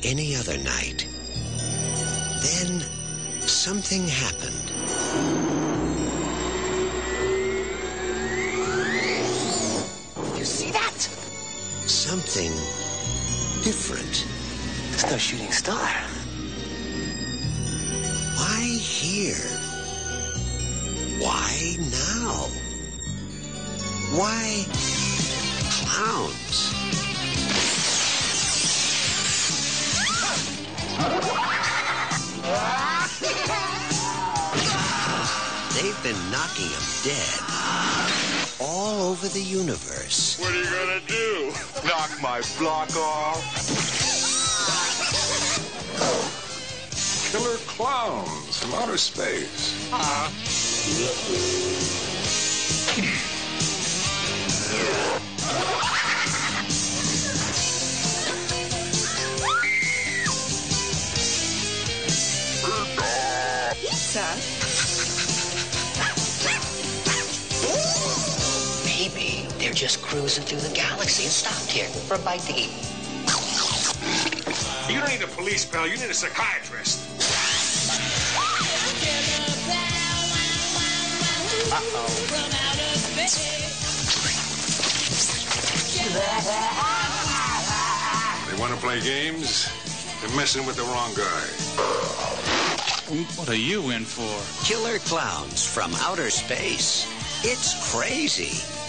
any other night. Then something happened. You see that? Something different. It's no shooting star. Why here? Why now? Why clowns? They've been knocking him dead all over the universe. What are you gonna do? Knock my block off? Killer clowns from outer space. Pizza? Maybe they're just cruising through the galaxy and stopped here for a bite to eat. You don't need a police pal, you need a psychiatrist. They want to play games? They're messing with the wrong guy. What are you in for? Killer clowns from outer space. It's crazy.